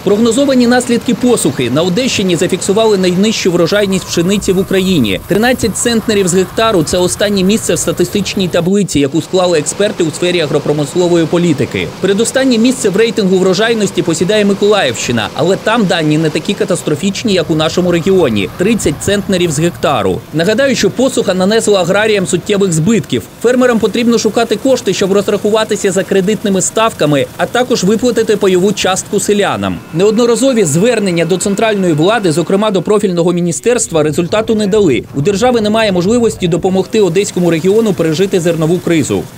Прогнозовані наслідки посухи. На Одещині зафіксували найнижчу врожайність пшениці в Україні. 13 центнерів з гектару – це останнє місце в статистичній таблиці, яку склали експерти у сфері агропромислової політики. Передостаннє місце в рейтингу врожайності посідає Миколаївщина, але там дані не такі катастрофічні, як у нашому регіоні – 30 центнерів з гектару. Нагадаю, що посуха нанесла аграріям суттєвих збитків. Фермерам потрібно шукати кошти, щоб розрахуватися за кредитними ставками, а також виплатити пайову частку селянам. Неодноразові звернення до центральної влади, зокрема до профільного міністерства, результату не дали. У держави немає можливості допомогти Одеському регіону пережити зернову кризу.